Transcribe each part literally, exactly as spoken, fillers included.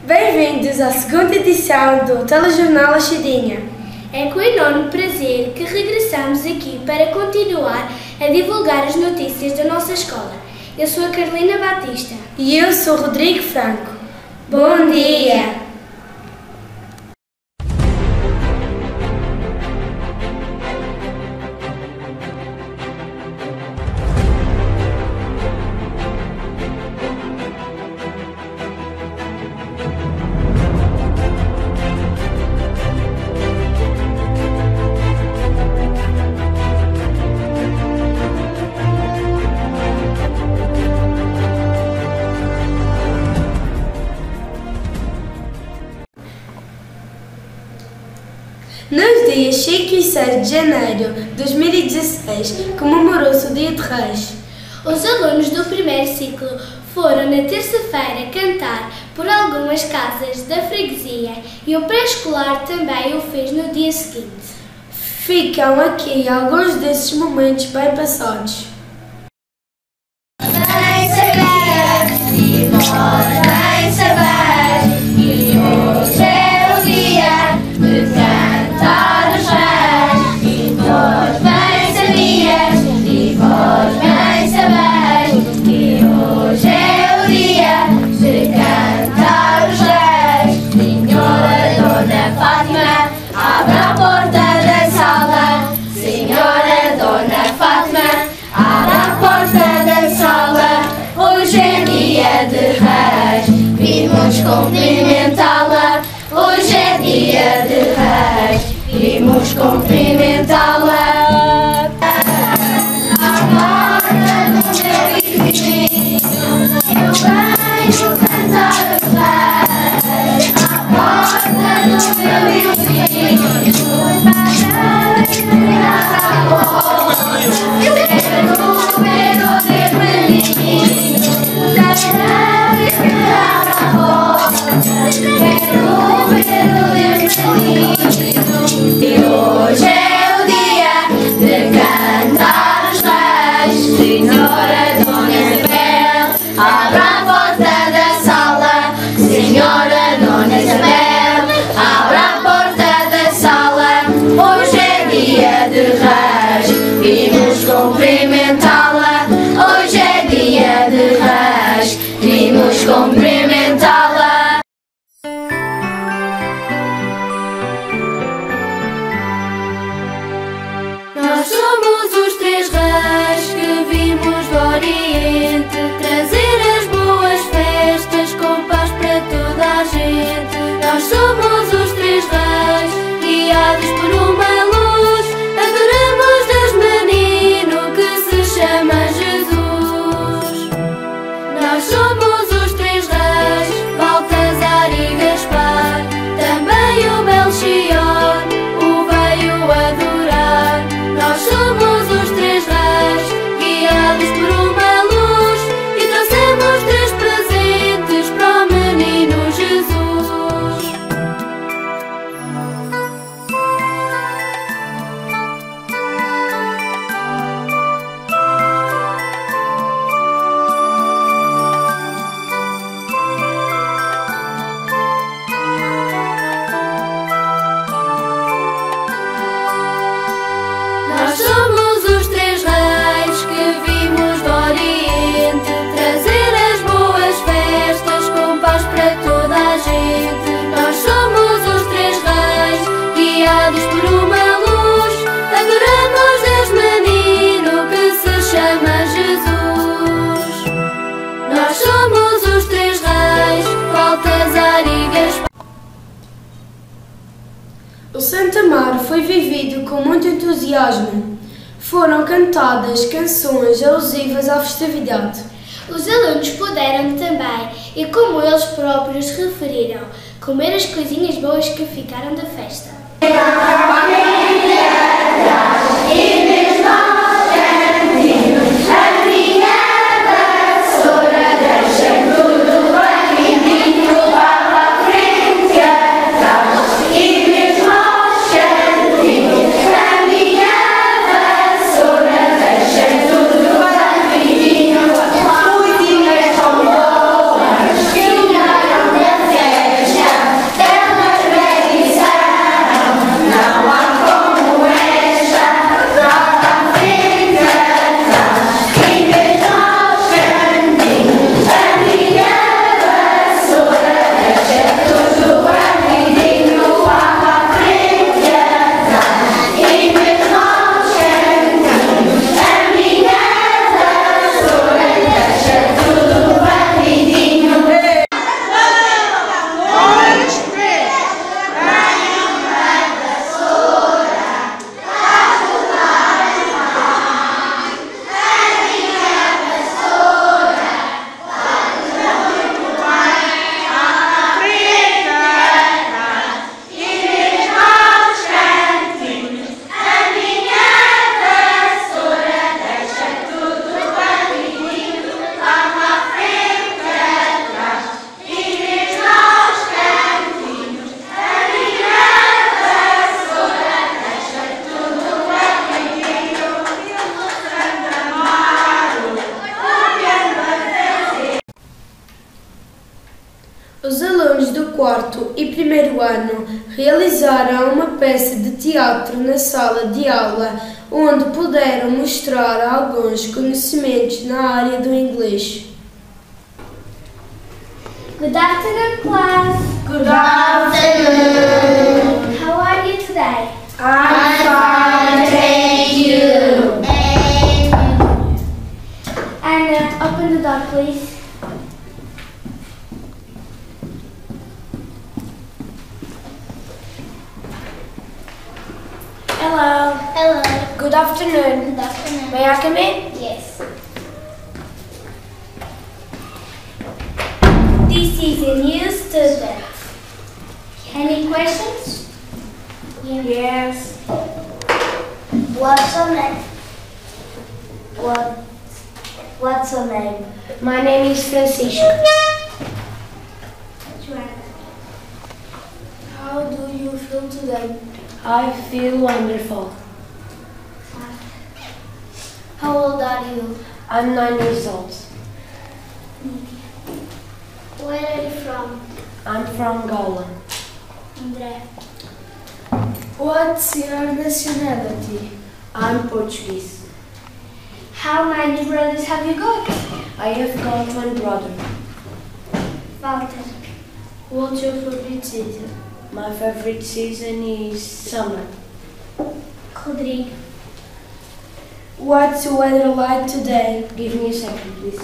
Bem-vindos à segunda edição do Telejornal A Cheirinha. É com enorme prazer que regressamos aqui para continuar a divulgar as notícias da nossa escola. Eu sou a Carolina Batista. E eu sou o Rodrigo Franco. Bom dia! Nos dias cinco e seis de janeiro de dois mil e dezesseis, comemorou-se o Dia de Reis. Os alunos do primeiro ciclo foram na terça-feira cantar por algumas casas da freguesia e o pré-escolar também o fez no dia seguinte. Ficam aqui alguns desses momentos bem passados. Bem saber, e nós bem saber, e hoje é o dia de cantar os reis. E nós bem sabias, e vós bem sabeis, que hoje é o dia de cantar os reis. Senhora Dona Fátima, abre a porta da sala. Senhora Dona Fátima, abre a porta da sala. Hoje é dia de reis, vimos cumprimentá-la. Hoje é dia de reis, vimos cumprimentá-la. À porta do meu vizinho, eu venho cantar os reis. À porta do meu vizinho, os reis virar a voz. Pero, pero, de menino, quero virar a voz. Pero, pero, de menino, e hoje é o dia de cantar os reis. Senhora Dona Isabel, abra a porta da sala. Senhora Dona Isabel, abra a porta da sala. Hoje é dia de reis, vimos cumprimentá-la. Hoje é dia de reis, vimos cumprimentá-la. Nós somos os três reis que vimos do Oriente trazer as boas festas com paz para toda a gente. Nós somos os três reis, guiados por uma luz. Adoramos Deus menino que se chama Jesus. Nós somos os três reis, Baltazar e Gaspar. Também o Melchior o veio adorar. Nós somos os três reis, guiados por uma luz, e trouxemos três presentes para o menino Jesus. Nós somos os três reis que vimos do Oriente trazer as boas festas com paz para toda a gente. Nós somos os três reis, guiados por uma luz. Adoramos Deus menino que se chama Jesus. Nós somos os três reis, Baltazar e Gaspar. O Santo Amaro foi vivido com muito entusiasmo. Foram cantadas canções alusivas à festividade. Os alunos puderam também, e como eles próprios referiram, comer as coisinhas boas que ficaram da festa. Oi, quarto e primeiro ano realizaram uma peça de teatro na sala de aula, onde puderam mostrar alguns conhecimentos na área do inglês. Good afternoon, class. Good afternoon. How are you today? I'm fine, thank you. And uh, open the door, please. Hello. Hello. Good afternoon. Good afternoon. May I come in? Yes. This is a new student. Any questions? Yes. What's your name? What? What's your name? My name is Francisco. Joanna. How do you feel today? I feel wonderful. How old are you? I'm nine years old. Where are you from? I'm from Angola. André. What's your nationality? I'm Portuguese. How many brothers have you got? I have got one brother. Walter. What's your favorite season? My favorite season is summer. Rodrigo. What's the weather like today? Give me a second, please.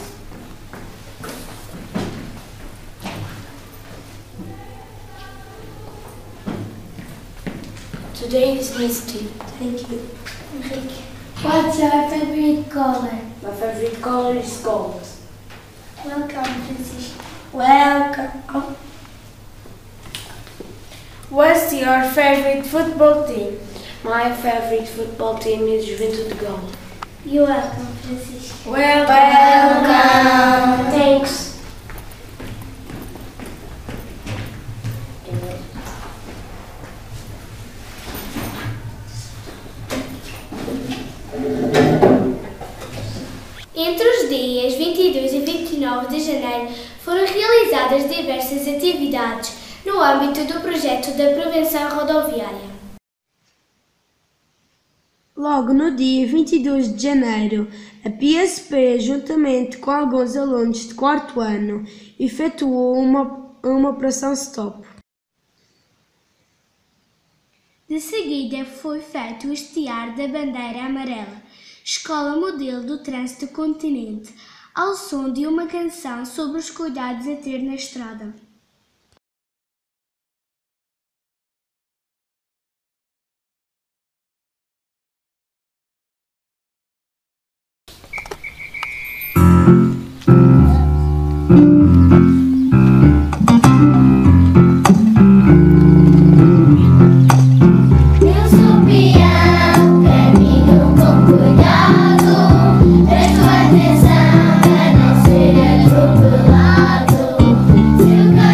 Today is misty. Thank you. Henrique. What's your favorite color? My favorite color is gold. Welcome, Francisco. Welcome. What's your favorite football team? My favorite football team is Juventude de Goma. You're welcome, Francisco. Welcome. Thanks. Entre os dias vinte e dois e vinte e nove de janeiro foram realizadas diversas atividades no âmbito do projeto da prevenção rodoviária. Logo no dia vinte e dois de janeiro, a P S P, juntamente com alguns alunos de quarto ano, efetuou uma, uma operação stop. De seguida foi feito o estiar da bandeira amarela, escola modelo do trânsito do continente, ao som de uma canção sobre os cuidados a ter na estrada. Eu sou peão, caminho com cuidado, presto atenção a não ser atropelado. Se o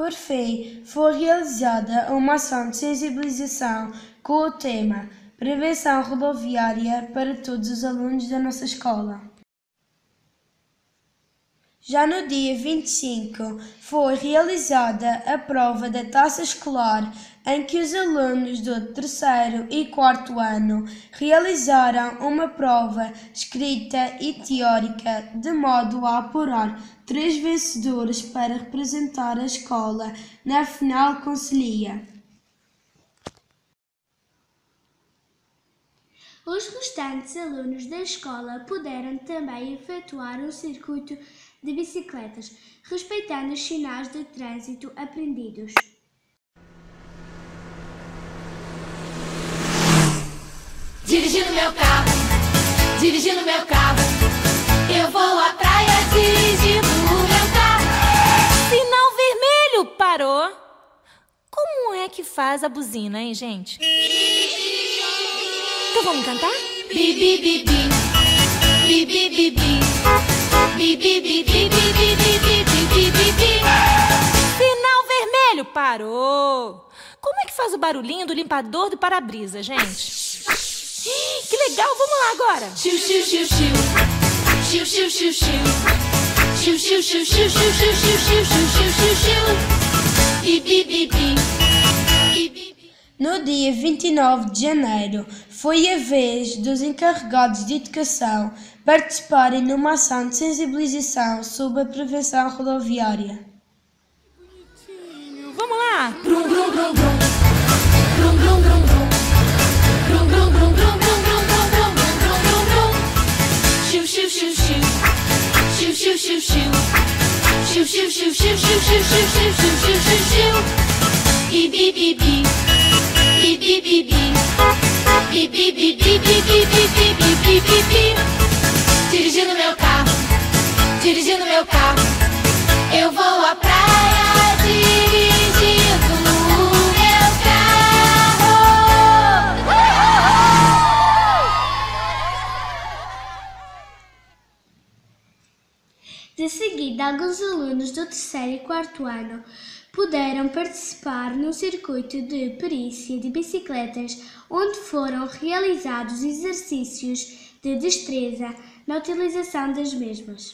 Por fim, foi realizada uma ação de sensibilização com o tema Prevenção Rodoviária para todos os alunos da nossa escola. Já no dia vinte e cinco, foi realizada a prova da taça escolar, em que os alunos do terceiro e quarto ano realizaram uma prova escrita e teórica, de modo a apurar três vencedores para representar a escola na final concelhia. Os restantes alunos da escola puderam também efetuar um circuito de bicicletas, respeitando os sinais de trânsito aprendidos. Dirigindo meu carro, dirigindo meu carro, eu vou à praia dirigindo o meu carro. Sinal vermelho, parou. Como é que faz a buzina, hein, gente? Então vamos cantar? Bi, bi, bi, bi, bi, bi, bi, bi, bi, bi, bi, bi, bi, bi, bi, bi, bi, bi. Sinal vermelho, parou. Como é que faz o barulhinho do limpador do para-brisa, gente? Que legal, vamos lá agora. Xiu, xiu, xiu, xiu. Xiu, xiu, xiu, xiu. Xiu, xiu, xiu, xiu, xiu, xiu, xiu, xiu, xiu, xiu, xiu. Bi, bi, bi, bi. Bi, bi, bi. No dia vinte e nove de janeiro, foi a vez dos encarregados de educação participarem numa ação de sensibilização sobre a prevenção rodoviária. Vamos lá. Brum, brum, brum, brum. Brum, brum, brum, brum. Brum, brum, brum, brum, brum, brum, brum, brum, brum, brum, brum. Xiu, xiu, xiu, xiu. Xiu, xiu, xiu, xiu. Xiu, xiu, xiu, xiu, xiu, xiu, xiu, xiu, xiu, xiu, xiu, xiu. Bi, bi, bi, bi. Bi, bi, bi, bi. Bi, bi, bi, bi, bi, bi, bi, bi, bi, bi, bi, bi. Dirigindo meu carro, dirigindo meu carro, eu vou à praia dirigindo o meu carro. De seguida, alguns alunos do terceiro e quarto ano puderam participar num circuito de perícia de bicicletas, onde foram realizados exercícios de destreza na utilização das mesmas.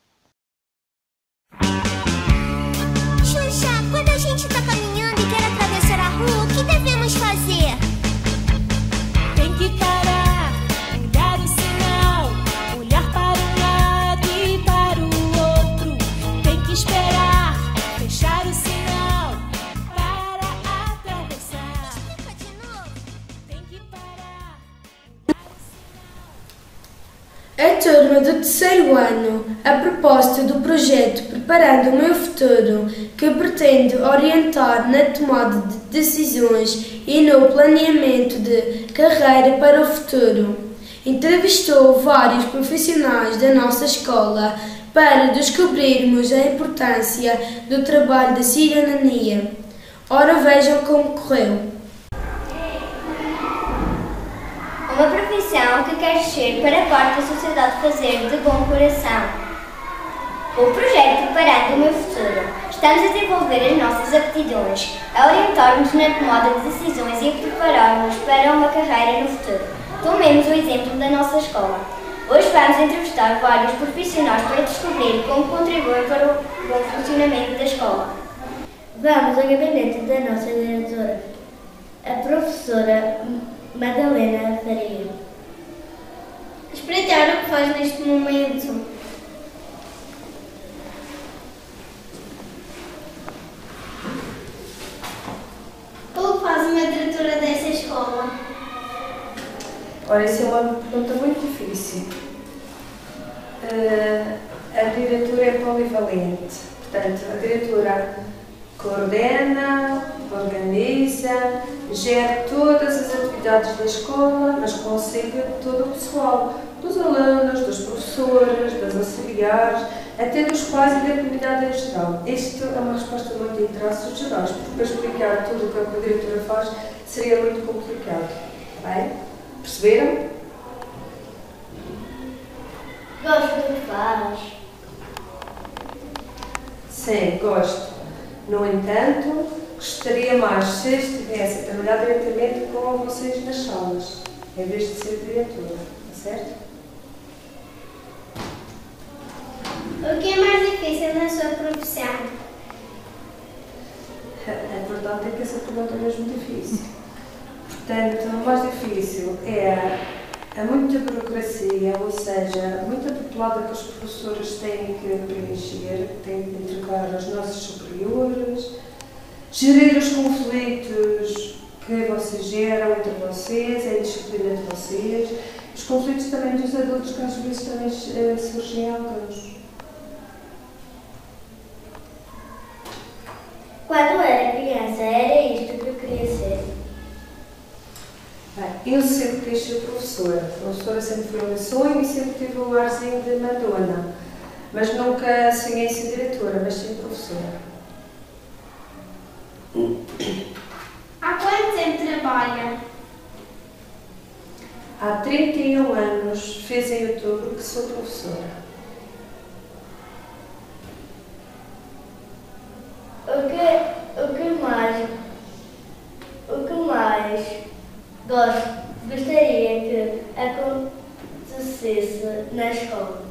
Xuxa, quando a gente tá caminhando e quer atravessar a rua, o que devemos fazer? Tem que parar, olhar o sinal, olhar para um lado e para o outro. Tem que esperar, fechar o sinal para atravessar. Explica de novo. Tem que parar. A turma do terceiro ano, a propósito do projeto Preparando o Meu Futuro, que pretende orientar na tomada de decisões e no planeamento de carreira para o futuro, entrevistou vários profissionais da nossa escola para descobrirmos a importância do trabalho da cidadania. Ora, vejam como correu. Uma profissão que queres ser para parte da sociedade fazer de bom coração. O projeto Preparando o Meu Futuro. Estamos a desenvolver as nossas aptidões, a orientar-nos na tomada de decisões e a preparar-nos para uma carreira no futuro. Tomemos o exemplo da nossa escola. Hoje vamos entrevistar vários profissionais para descobrir como contribuem para o bom funcionamento da escola. Vamos ao gabinete da nossa diretora, a professora Madalena Faria. Espreitar o que faz neste momento. O que faz uma diretora dessa escola? Ora, isso é uma pergunta muito difícil. Uh, a diretora é polivalente. Portanto, a diretora coordena, organiza, gera todas as atividades da escola, mas com auxílio de todo o pessoal, dos alunos, dos professores, das auxiliares, até dos pais e da comunidade em geral. Isto é uma resposta muito em traços gerais, porque para explicar tudo o que a diretora faz seria muito complicado. Bem, perceberam? Gosto do que faz. Sim, gosto. No entanto, gostaria mais se estivesse a trabalhar diretamente com vocês nas salas, em vez de ser diretora, está certo? O que é mais difícil na sua profissão? A verdade é que essa pergunta é mesmo difícil. Portanto, o mais difícil é a muita burocracia, ou seja, muita papelada que os professores têm que preencher, têm que entregar aos nossos superiores, gerir os conflitos que vocês geram entre vocês, a indisciplina de vocês, os conflitos também dos adultos, que às vezes também uh, surgem alguns. Quando era criança, era isto que eu queria ser. Bem, eu sempre quis ser professora. Professora sempre foi o meu sonho e sempre tive o arzinho de Madonna. Mas nunca sonhei ser diretora, mas sim professora. Há quanto tempo trabalha? Há trinta e um anos, fez em outubro, que sou professora. O que, o que mais, o que mais gosto, gostaria que acontecesse na escola?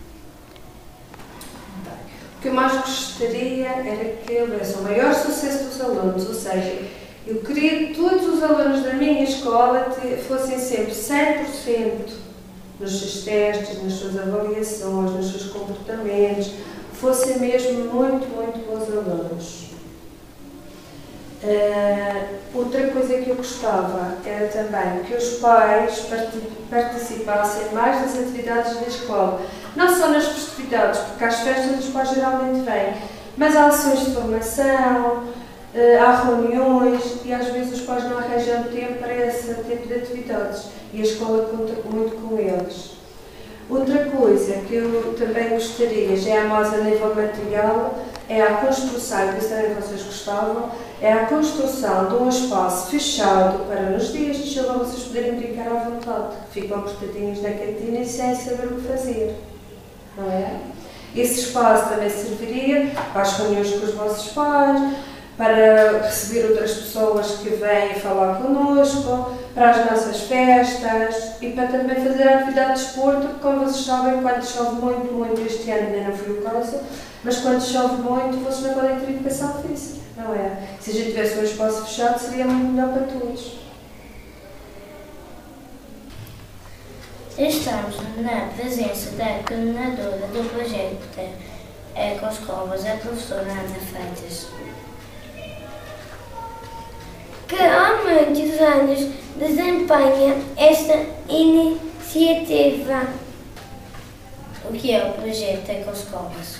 O que eu mais gostaria era que houvesse o maior sucesso dos alunos, ou seja, eu queria que todos os alunos da minha escola fossem sempre cem por cento nos seus testes, nas suas avaliações, nos seus comportamentos, fossem mesmo muito, muito bons alunos. Uh, outra coisa que eu gostava era também que os pais participassem mais das atividades da escola, não só nas festividades, porque às festas os pais geralmente vêm, mas há ações de formação, uh, há reuniões e às vezes os pais não arranjam tempo para esse tipo de atividades e a escola conta muito com eles. Outra coisa que eu também gostaria, já é mais a nível material, é a construção, que também vocês gostavam, é a construção de um espaço fechado para nos dias de chuva vocês poderem brincar à vontade, que ficam apertadinhos na cantina e sem saber o que fazer, não é? Esse espaço também serviria para as reuniões com os vossos pais, para receber outras pessoas que vêm falar connosco, para as nossas festas e para também fazer a atividade de desporto, porque como vocês sabem, quando chove muito, muito, este ano ainda não foi o caso, mas quando chove muito, vocês não podem ter educação física, não é? Se a gente tivesse um espaço fechado, seria muito melhor para todos. Estamos na presença da coordenadora do projeto Ecoscovas, a professora Ana Freitas, Que há muitos anos desempenha esta iniciativa. O que é o projeto Ecoscovas?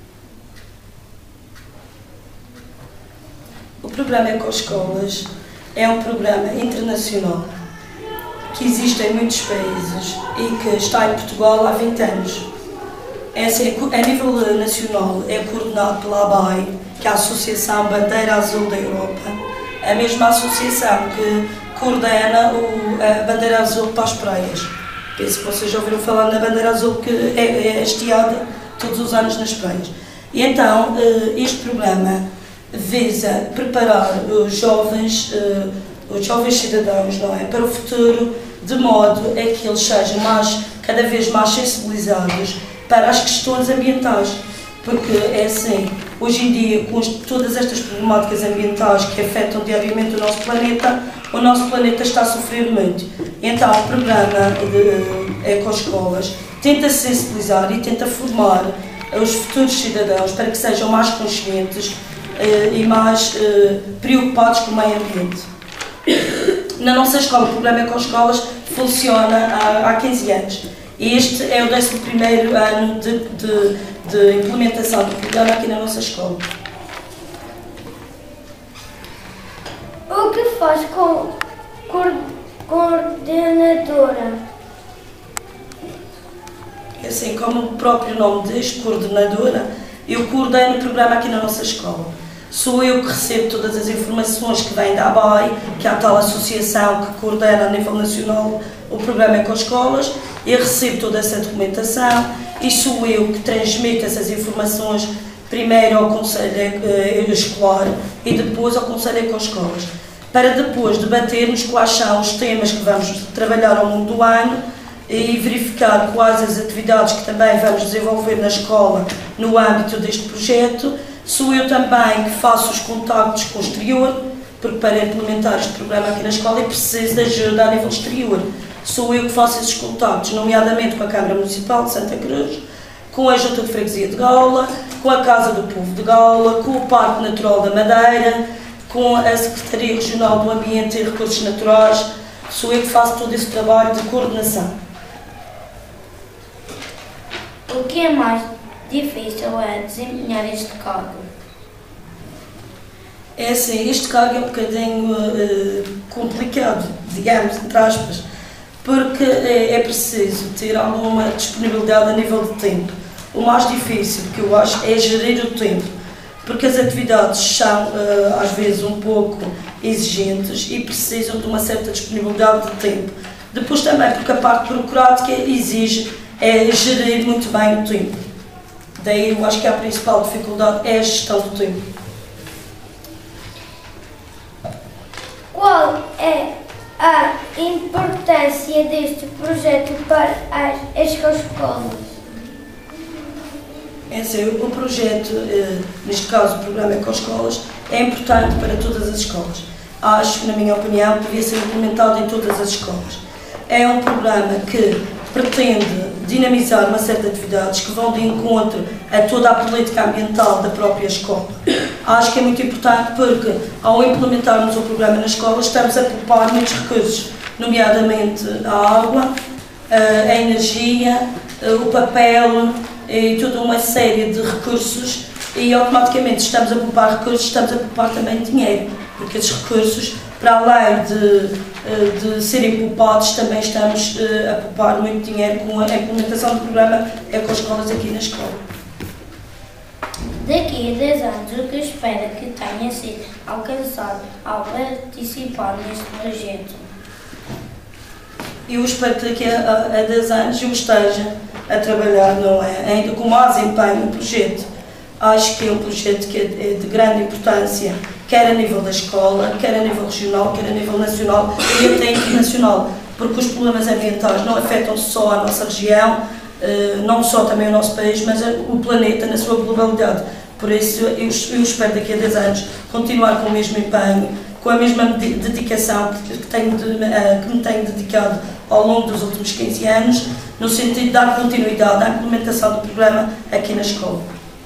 O programa Ecoscolas é um programa internacional que existe em muitos países e que está em Portugal há vinte anos. Essa é, a nível nacional é coordenado pela A B A I, que é a Associação Bandeira Azul da Europa, a mesma associação que coordena o, a Bandeira Azul para as praias. Penso que vocês já ouviram falar na Bandeira Azul, que é, é hasteada todos os anos nas praias. E então, este programa visa preparar os jovens, os jovens cidadãos, não é, para o futuro, de modo a que eles sejam mais, cada vez mais sensibilizados para as questões ambientais. Porque é assim, hoje em dia, com todas estas problemáticas ambientais que afetam diariamente o nosso planeta, o nosso planeta está a sofrer muito. Então, o programa de Ecoscolas tenta sensibilizar e tenta formar os futuros cidadãos para que sejam mais conscientes uh, e mais uh, preocupados com o meio ambiente. Na nossa escola, o programa Ecoscolas funciona há, há quinze anos. E este é o décimo primeiro ano de, de, de implementação do programa aqui na nossa escola. O que faz com coordenadora? Assim como o próprio nome diz, coordenadora, eu coordeno o programa aqui na nossa escola. Sou eu que recebo todas as informações que vêm da A B A I, que é a tal associação que coordena a nível nacional o programa Ecoscolas. Eu recebo toda essa documentação e sou eu que transmito essas informações primeiro ao Conselho Escolar e depois ao Conselho Ecoescolas, para depois debatermos quais são os temas que vamos trabalhar ao longo do ano e verificar quais as atividades que também vamos desenvolver na escola no âmbito deste projeto. Sou eu também que faço os contactos com o exterior, porque para implementar este programa aqui na escola é preciso de ajuda a nível exterior. Sou eu que faço esses contactos, nomeadamente com a Câmara Municipal de Santa Cruz, com a Junta de Freguesia de Gaula, com a Casa do Povo de Gaula, com o Parque Natural da Madeira, com a Secretaria Regional do Ambiente e Recursos Naturais. Sou eu que faço todo esse trabalho de coordenação. O que é mais difícil é desempenhar este cargo? É assim, este cargo é um bocadinho uh, complicado, digamos, entre aspas, porque é, é preciso ter alguma disponibilidade a nível de tempo. O mais difícil, que eu acho, é gerir o tempo, porque as atividades são, uh, às vezes, um pouco exigentes e precisam de uma certa disponibilidade de tempo. Depois também, porque a parte burocrática exige é gerir muito bem o tempo. Daí eu acho que a principal dificuldade é a gestão do tempo. Qual é a importância deste projeto para as escolas? É assim, o projeto, neste caso o programa Ecoescolas, é importante para todas as escolas. Acho que, na minha opinião, devia ser implementado em todas as escolas. É um programa que pretende dinamizar uma série de atividades que vão de encontro a toda a política ambiental da própria escola. Acho que é muito importante porque, ao implementarmos o programa na escola, estamos a poupar muitos recursos, nomeadamente a água, a energia, o papel e toda uma série de recursos, e automaticamente estamos a poupar recursos, estamos a poupar também dinheiro, porque esses recursos, para além de, de serem poupados, também estamos a poupar muito dinheiro com a implementação do programa Ecoescolas aqui na escola. Daqui a dez anos, o que espera que tenha sido alcançado ao participar neste projeto? Eu espero que daqui a, a dez anos eu esteja a trabalhar, não é, ainda com mais empenho no projeto. Acho que é um projeto que é de grande importância, quer a nível da escola, quer a nível regional, quer a nível nacional e até internacional, porque os problemas ambientais não afetam só a nossa região, não só também o nosso país, mas o planeta na sua globalidade. Por isso, eu, eu espero daqui a dez anos continuar com o mesmo empenho, com a mesma dedicação que, que, tenho de, que me tenho dedicado ao longo dos últimos quinze anos, no sentido de dar continuidade à implementação do programa aqui na escola.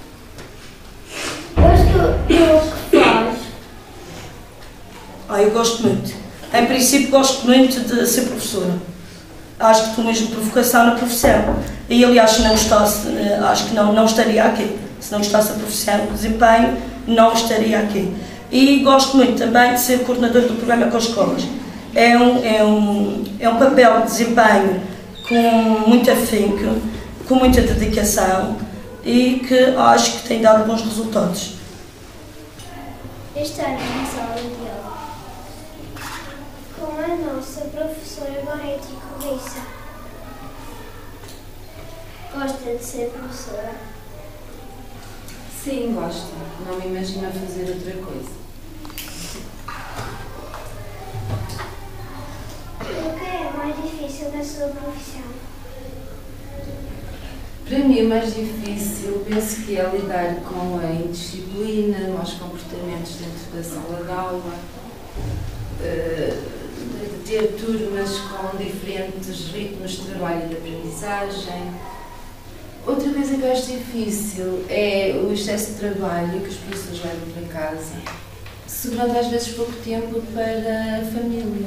Gosto do que faz? Ah, eu gosto muito. Em princípio, gosto muito de ser professora. Acho que estou mesmo por vocação na profissão. E, aliás, se não gostasse, acho que não, não estaria aqui. Se não gostasse da profissão, do desempenho, não estaria aqui. E gosto muito também de ser coordenador do programa Ecoescolas. É um, é, um, é um papel de desempenho com muito afinco, com muita dedicação e que acho que tem dado bons resultados. Este ano, na sala de aula, com a nossa professora Barreto e Corriça. Gosta de ser professora? Sim, gosto. Não me imagino a fazer outra coisa. O que é mais difícil da sua profissão? Para mim, o mais difícil, penso que é lidar com a indisciplina, maus comportamentos dentro da sala de aula, de ter turmas com diferentes ritmos de trabalho e de aprendizagem. Outra coisa que eu acho difícil é o excesso de trabalho que os professores levam para casa, sobrando às vezes pouco tempo para a família.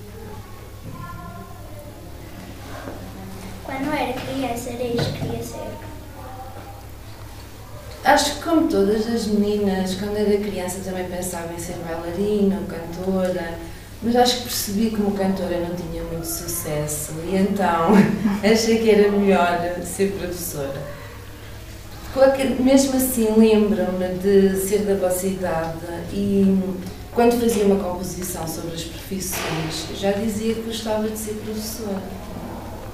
Quando era criança, era isto que queria ser? Acho que, como todas as meninas, quando era criança também pensava em ser bailarina, cantora, mas acho que percebi que como cantora não tinha muito sucesso e então achei que era melhor ser professora. Qualquer, mesmo assim, lembro-me de ser da vossa idade e quando fazia uma composição sobre as profissões, já dizia que gostava de ser professora.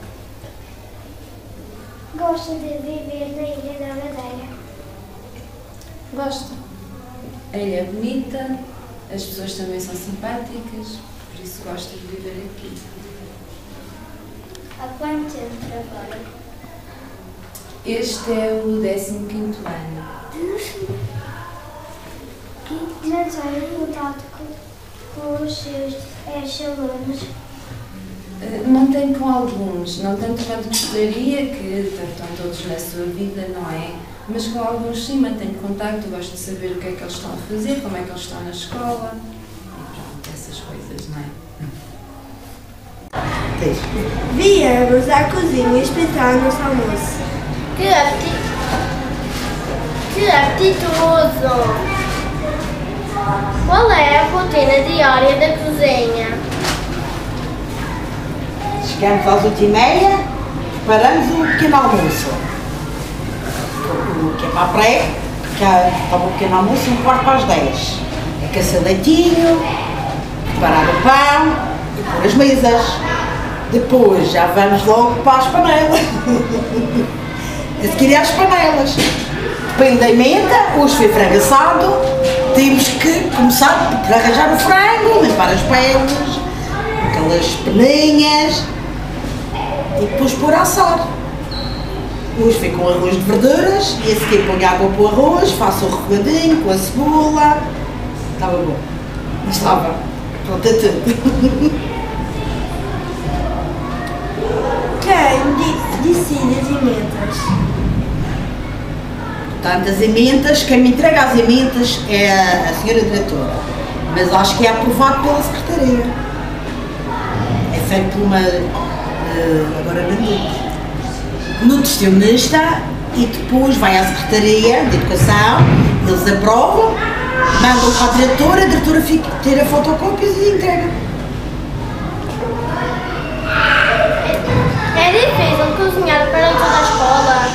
Gosta de viver na Ilha da Madeira? Gosto. A ilha é bonita, as pessoas também são simpáticas, por isso gosto de viver aqui. Há quanto tempo trabalha? Este é o décimo quinto ano. E já tem contato com, com os seus ex-alunos? Uh, Não tenho com alguns, não tanto quanto gostaria, que estão todos na sua vida, não é? Mas com alguns sim, mantenho contacto, gosto de saber o que é que eles estão a fazer, como é que eles estão na escola, e pronto, essas coisas, não é? Viemos à cozinha espreitar o nosso almoço. Que apetite! Que apetitoso! Qual é a rotina diária da cozinha? Chegamos às oito e meia, preparamos o pequeno almoço. O que é para a pré, que estava o pequeno almoço um quarto para as dez. Aquecer leitinho, preparar o pão e pôr as mesas. Depois já vamos logo para as panelas. A seguir às panelas. Depende da emenda, hoje foi frango assado, temos que começar por arranjar o frango, limpar as peles, aquelas peninhas e depois pôr a assar. Hoje foi com arroz de verduras e a seguir ponho água para o arroz, faço o refogadinho com a cebola. Estava bom. Estava. Pronto, é tudo. Quem decide as emendas? Portanto, as emendas, quem me entrega as emendas é a, a senhora diretora, mas acho que é aprovado pela secretaria. É feito por uma, uh, agora não digo, nutricionista e depois vai à secretaria de educação, eles aprovam, mandam para a diretora, a diretora fica, tira fotocópias e entrega. É difícil cozinhar para toda a escola?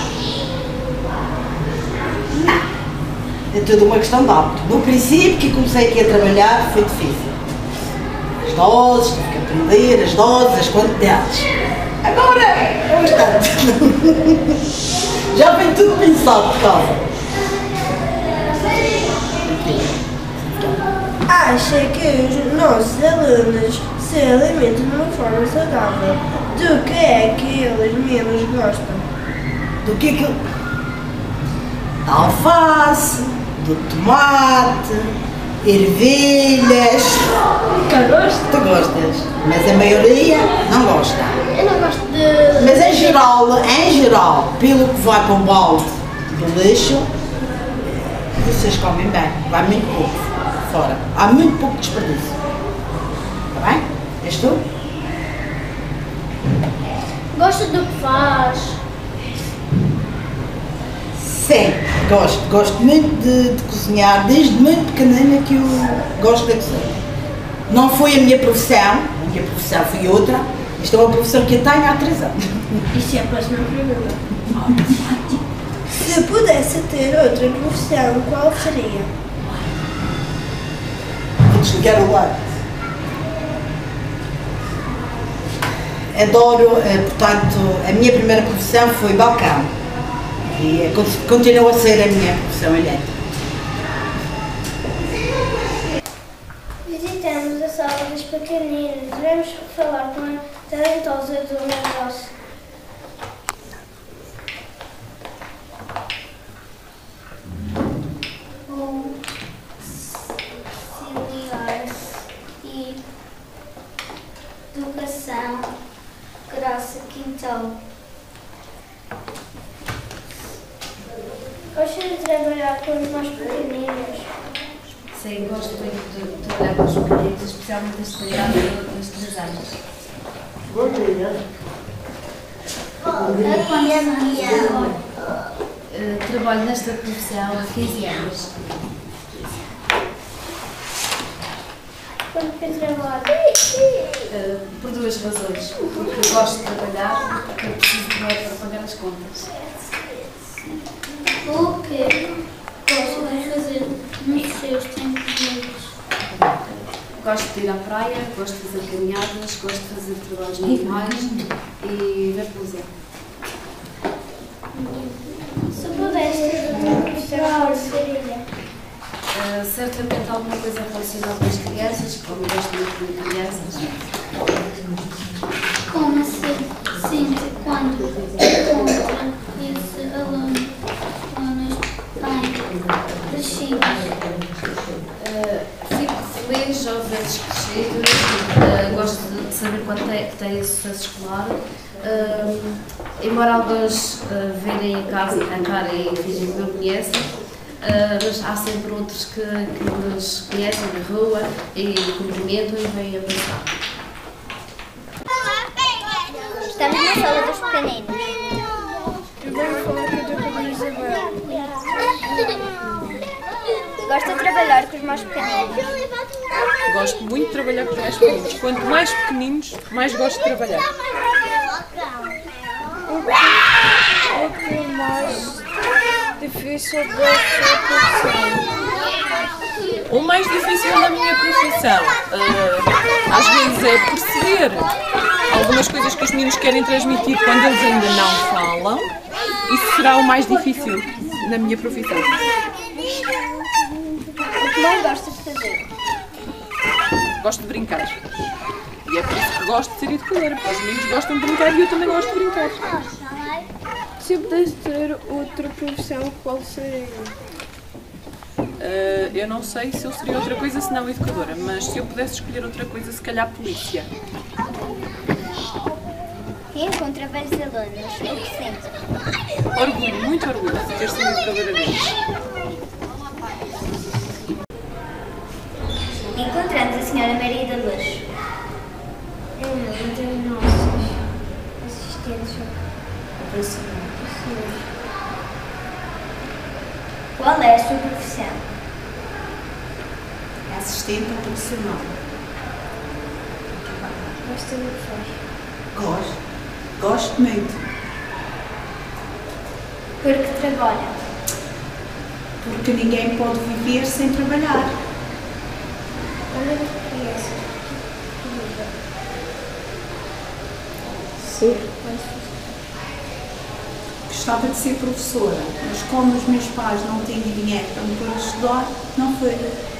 É tudo uma questão de hábito. No princípio que comecei aqui a trabalhar foi difícil. As doses, tive que aprender as doses, as quantidades. Agora é bastante. Já vem tudo pensado por causa. Acha que os nossos alunos se alimentam de uma forma saudável? Do que é que eles menos gostam? Do que é que... Da alface, do tomate, ervilhas. Eu gosto. Tu gostas, mas a maioria não gosta. Eu não gosto de... Mas em geral, em geral, pelo que vai para o balde do lixo, vocês comem bem, vai muito pouco fora. Há muito pouco desperdício. Está bem? És tu? Gosto do que faz. Sim, gosto. Gosto muito de, de cozinhar, desde muito pequenina que eu gosto da cozinha. Não foi a minha profissão, a minha profissão foi outra. Isto é uma profissão que eu tenho há três anos. Isso é a próxima pergunta. Se pudesse ter outra profissão, qual seria? Vou desligar o ar. Adoro, portanto, a minha primeira profissão foi balcão. E continua a ser a minha profissão elétrica. Visitamos a sala dos pequeninos. Vamos falar com a talentosa do negócio. Auxiliar e educação, Graça Quintal. Gosto de trabalhar com os mais pequeninos. Sim, gosto muito de trabalhar com os pequeninos, especialmente este criado dos três anos. Bom dia. Bom dia. Uh, trabalho nesta profissão há quinze anos. Quando que trabalho? Uh, por duas razões. Porque gosto de trabalhar e porque preciso de dinheiro para pagar as contas. O que gosto de fazer nos seus tempos livres? Gosto de ir à praia, gosto de fazer caminhadas, gosto de fazer trabalhos manuais e ver televisão. Se pudesse ter uma profissão, qual seria? Uh, certamente alguma coisa relacionada com as crianças, como gosto muito de crianças. Como se sente quando encontra esse aluno alunos bem crescidos? Uh, fico feliz ao ver-os crescidos, uh, gosto de saber quando tem, que têm sucesso escolar. Uh, embora alguns uh, verem a, casa, a cara e fingem que não conhecem, uh, mas há sempre outros que, que nos conhecem na rua e cumprimentam e vêm a passar. Estamos na sala dos pequeninos. Eu venho falar com a Isabel. Gosto de trabalhar com os mais pequeninos. Gosto muito de trabalhar com os mais pequeninos. Quanto mais pequeninos, mais gosto de trabalhar. O que é mais difícil da sua profissão? O mais difícil da minha profissão, uh, às vezes, é perceber algumas coisas que os meninos querem transmitir quando eles ainda não falam. Isso será o mais difícil na minha profissão. O que não gosto de fazer? Gosto de brincar. E é por isso que gosto de ser educadora, porque os meninos gostam de brincar e eu também gosto de brincar. Se eu pudesse ter outra profissão, qual seria? Uh, eu não sei se eu seria outra coisa senão educadora, mas se eu pudesse escolher outra coisa, se calhar polícia. E encontra vários alunos. O que sente? Orgulho, muito orgulho de ter sido educadora deles. Encontramos a senhora Maria da Luz. É uma das nossas assistentes operacionais. Qual é a sua profissão? É assistente operacional. Gosta do que faz? Gosto. Gosto muito. Por que trabalha? Porque ninguém pode viver sem trabalhar. Olha que criança. Sim. Gostava de ser professora, mas como os meus pais não tinham dinheiro para me pôr a estudar, não foi.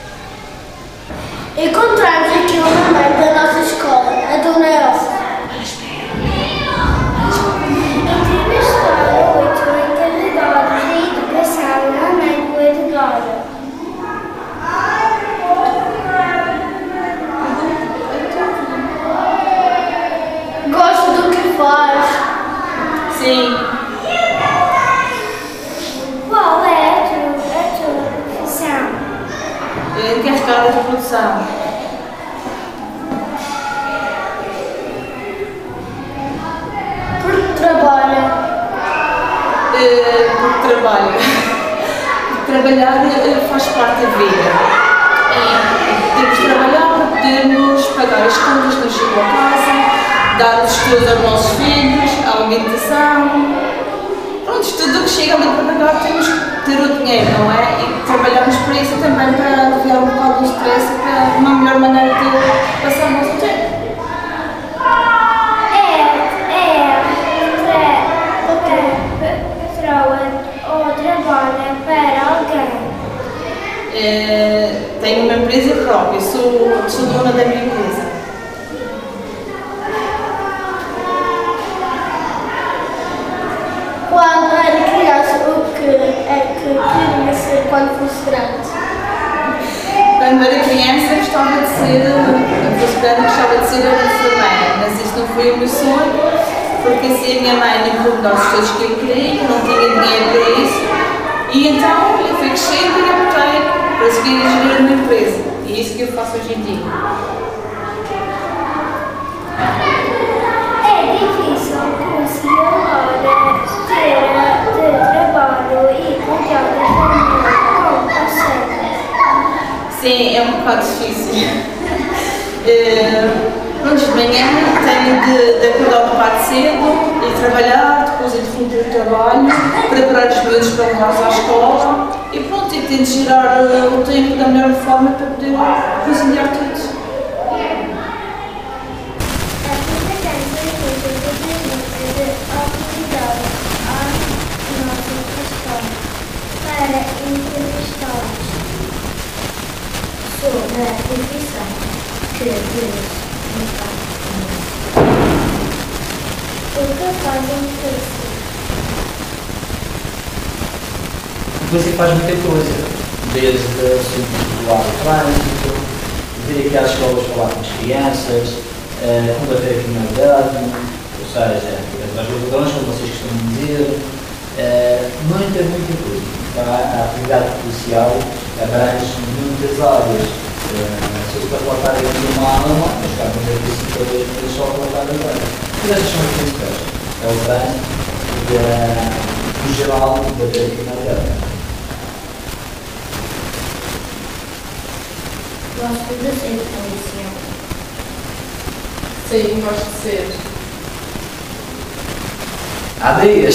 Encontramos aqui uma mãe da nossa escola, a Dona Elsa. Entrevistar oito encarregados de educação na mãe do Edgar. Gosto do que faz. Sim. Qual é a tua, a tua profissão? Encarregada de produção. Porque trabalha. Uh, porque trabalho. Trabalhar uh, faz parte da vida. E temos de trabalhar para podermos pagar as contas que nos chegam a casa, dar os estudos aos nossos filhos, a alimentação. Pronto, tudo o que chega ali para pagar temos que ter o dinheiro, não é? E trabalhamos para isso também para aliviar um bocado o stress e para uma melhor maneira de passar o nosso tempo. Ou trabalha para alguém? É, tenho uma empresa própria, sou, sou dona da minha empresa. Quando era criança, o que é que queria ser quando fosse grande? Quando era criança gostava de ser, quando fosse grande gostava de ser uma enfermeira, mas isto não foi o meu sonho, porque assim a minha mãe nem pôde dar os estudos que eu queria, não tinha dinheiro para isso, e então eu fui crescendo e optei para seguir a gerir uma empresa, e é isso que eu faço hoje em dia. É difícil conseguir agora ter de trabalho e cuidar da família. Como consegue? Sim, é um bocado difícil. uh, Pronto, de manhã tenho de, de acordar um bocado cedo e trabalhar, depois de fim do trabalho, preparar os miúdos para levar-os à escola e pronto, e tento gerar uh, o tempo da melhor forma para poder conciliar tudo. Para entrevistá-los. sou da profissão que Deus me faz. O que faz um polícia? O polícia faz muita coisa, desde o centro do ar do trânsito, vir aqui às escolas falar com as crianças, uh, combater a criminalidade, ou seja, atrás dos ladrões, como vocês costumam dizer, uh, muita, muita coisa. Então, a, a atividade policial abrange muitas áreas. Uh, se eu para relatar aqui uma alma, mas cá não deve ser cada vez mais só relatar a área. Mas estas são as principais. É o trânsito e uh, o geral combater a criminalidade. Gosto de ser policial. Sim, gosto de ser. Há dias.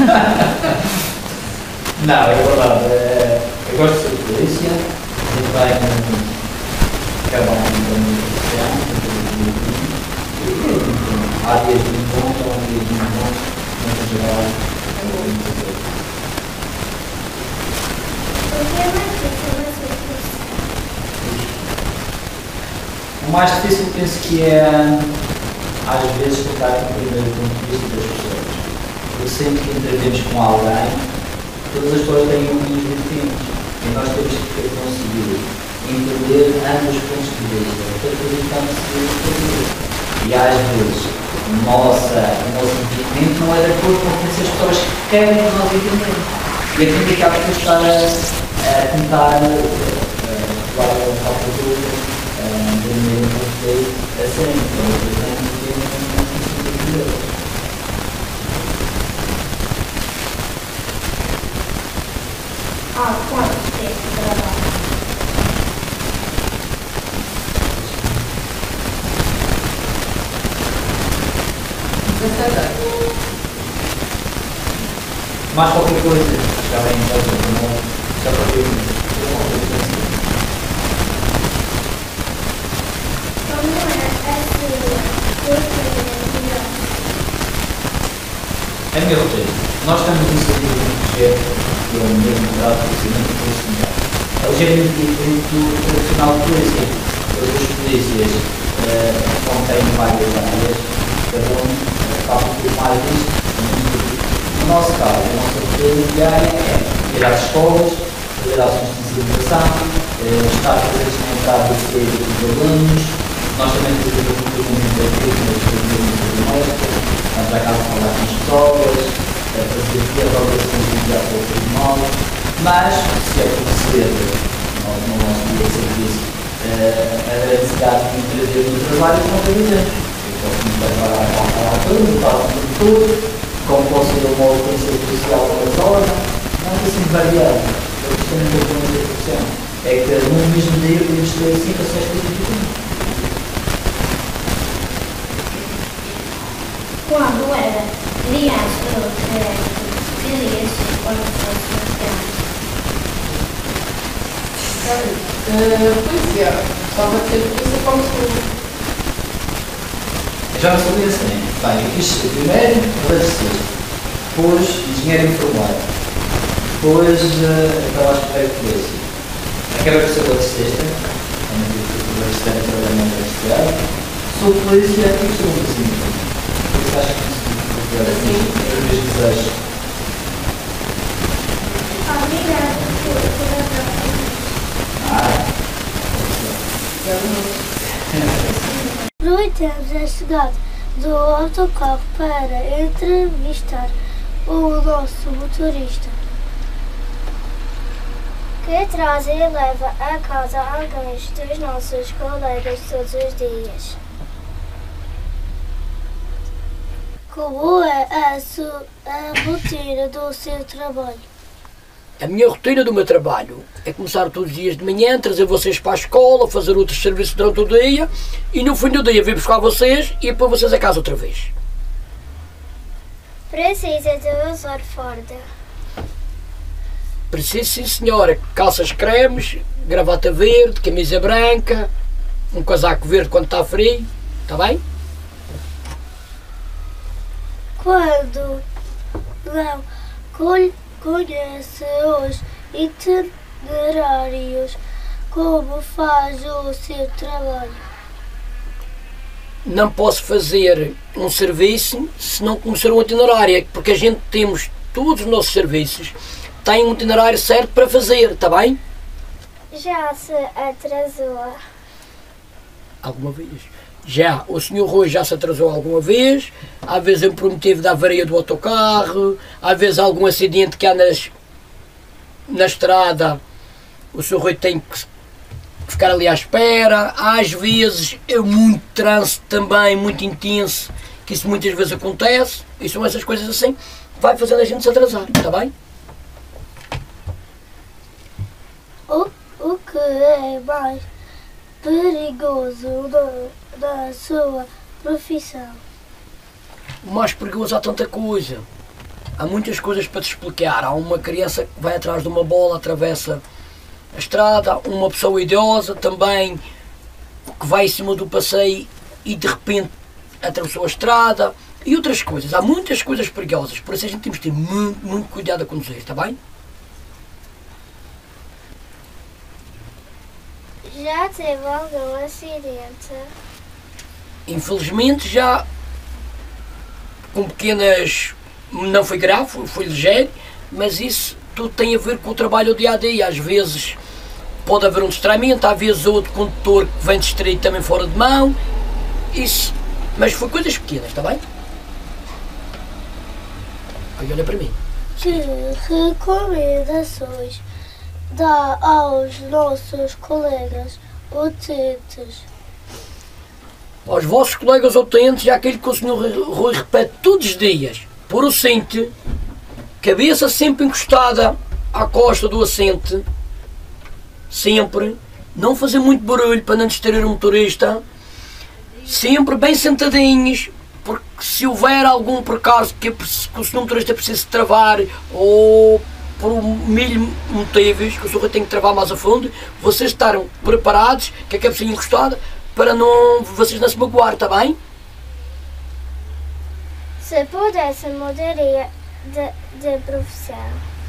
Não, é verdade. Eu gosto de ser polícia. Eu venho acabar com a há dias muito bons, há dias muito bons, mas em geral é muito bom. O que é mais difícil de ser policial? O mais difícil penso que é, às vezes, tocar no primeiro ponto de vista das pessoas. Porque sempre que intervemos com alguém, todas as pessoas têm opiniões diferentes. E nós temos que conseguir entender ambos os pontos de vista. Para acreditarmos que e às vezes, nossa, o nosso entendimento não é de acordo com o que as pessoas querem que nós entendemos. E aqui acaba por estar a, a tentar falar com a cultura. Há quanto tempo trabalha? Mais qualquer coisa, já vem em casa, não, já para ver, Como é a sua rotina? É a minha rotina. Nós estamos inseridos num projeto que é o mesmo grau de conhecimento profissional. É ligeiramente diferente do tradicional de polícia. Todas as polícias uh, contêm várias áreas, cada um faz um pouco mais disto. No nosso caso, a nossa rotina diária é ir às escolas, fazer ações de sensibilização, uh, estar presentes na entrada de ser dos alunos. Nós também temos muito muito ativo nas comunidades domésticas, vamos à casa falar com as pessoas, fazer as operações de enviar para o tribunal, mas se é acontecer no nosso dia de serviço a necessidade de intervir no trabalho, não tem exemplo. Eu posso me preparar a falar tudo, não faço tudo tudo, como posso ir a uma ocorrência policial para a zona, não é assim variado. Eu costumo ter uma interpretação. É que no mesmo dia podemos ter situações diferentes. Quando era criança, eu queria ser quando fosse criança. Polícia. Gostava de ser polícia como sou. Eu já não sabia assim. Bem, eu quis ser primeiro eletricista, depois engenheiro informático, depois estava a escolher polícia. Acabei por ser eletricista, também tive que ser eletricista e trabalhar na eletricidade. Sou polícia e sou um assim. Acho que isso é assim, é o mesmo desejo. Obrigada por Ah. Aproveitamos a chegada do autocarro para entrevistar o nosso motorista, que traz e leva a casa alguns dos nossos colegas todos os dias. Como é a, sua, a rotina do seu trabalho? A minha rotina do meu trabalho é começar todos os dias de manhã, trazer vocês para a escola, fazer outros serviços durante o dia e no fim do dia vir buscar vocês e ir para vocês a casa outra vez. Precisa de usar farda? Preciso, sim senhora, calças cremes, gravata verde, camisa branca, um casaco verde quando está frio, está bem? Quando não conhece os itinerários, Como faz o seu trabalho? Não posso fazer um serviço se não conhecer um itinerário, porque a gente temos todos os nossos serviços, têm um itinerário certo para fazer, está bem? Já se atrasou? Alguma vez? Já, o senhor Rui já se atrasou alguma vez, às vezes eu me prometi da avaria do autocarro, às vezes algum acidente que há nas, na estrada, o senhor Rui tem que ficar ali à espera, às vezes é muito trânsito também, muito intenso, que isso muitas vezes acontece, e são essas coisas assim, vai fazendo a gente se atrasar, está bem? O, o que é mais perigoso da, da sua profissão? O mais perigoso há tanta coisa, há muitas coisas para te explicar. Há uma criança que vai atrás de uma bola, atravessa a estrada, uma pessoa idosa também que vai em cima do passeio e de repente atravessou a estrada e outras coisas. Há muitas coisas perigosas, por isso a gente temos que ter muito, muito cuidado a conduzir, está bem? Já teve algum acidente? Infelizmente já, com pequenas, não foi grave, foi ligeiro, mas isso tudo tem a ver com o trabalho do dia a dia. Às vezes pode haver um distraimento, às vezes outro condutor que vem distraído também fora de mão, isso, mas foi coisas pequenas, está bem? Aí olha para mim. Que recomendações dá aos nossos colegas utentes? Aos vossos colegas utentes, já aquele que o senhor Rui repete todos os dias, por o cinto, cabeça sempre encostada à costa do assento, sempre, não fazer muito barulho para não distrair o motorista, sempre bem sentadinhos, porque se houver algum percalço que, que o senhor motorista precise travar ou por mil motivos que o senhor tem que travar mais a fundo, vocês estarem preparados, que a cabecinha encostada, para não, vocês não se magoar, está bem? Se pudesse, mudaria de, de profissão.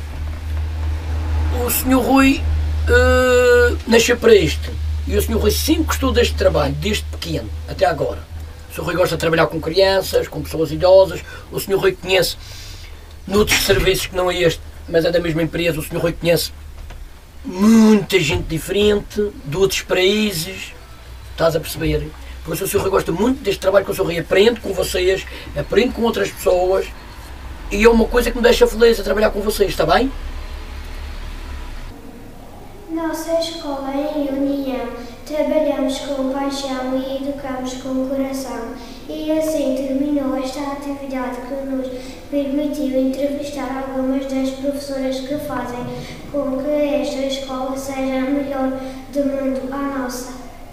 O senhor Rui uh, nasceu para isto, e o senhor Rui sempre gostou deste trabalho, desde pequeno, até agora. O senhor Rui gosta de trabalhar com crianças, com pessoas idosas, o senhor Rui conhece noutros serviços que não é este, mas é da mesma empresa, o senhor Rui conhece muita gente diferente, de outros países, estás a perceber? Por isso o senhor Rui gosta muito deste trabalho que o senhor Rui aprende com vocês, aprende com outras pessoas, e é uma coisa que me deixa feliz a trabalhar com vocês, está bem? Nossa escola em união, trabalhamos com paixão e educamos com coração. E assim terminou esta atividade que nos permitiu entrevistar algumas das professoras que fazem com que esta escola seja a melhor do mundo, a nossa.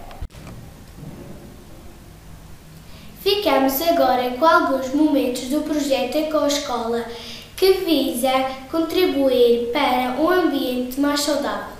Ficamos agora com alguns momentos do projeto Ecoescola, que visa contribuir para um ambiente mais saudável.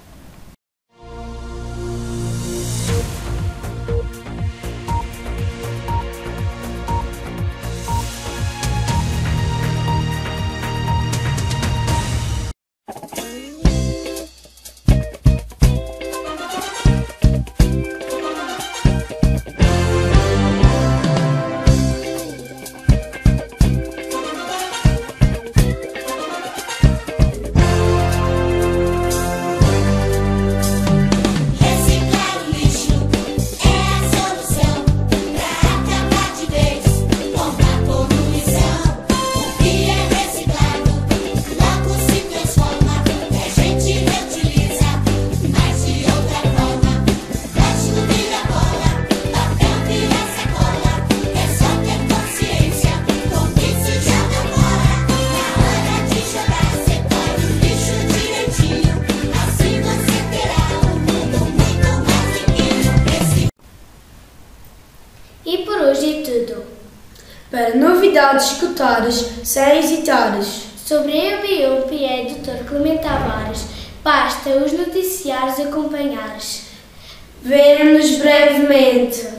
E por hoje é tudo. Para novidades escutares, sem hesitares. Sobre a B U P E doutor Clemente Tavares, basta os noticiários acompanhares. Vemo-nos brevemente.